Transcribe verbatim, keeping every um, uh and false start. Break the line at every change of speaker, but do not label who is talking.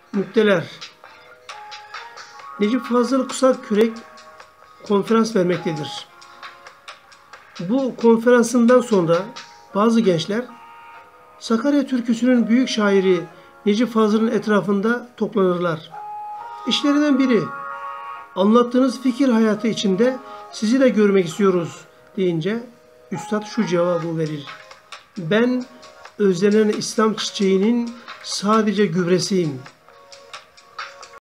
Mukteler. Necip Fazıl Kısakürek konferans vermektedir. Bu konferansından sonra bazı gençler Sakarya türküsünün büyük şairi Necip Fazıl'ın etrafında toplanırlar. İşlerinden biri, anlattığınız fikir hayatı içinde sizi de görmek istiyoruz deyince üstad şu cevabı verir: ben özlenen İslam çiçeğinin sadece gübresiyim.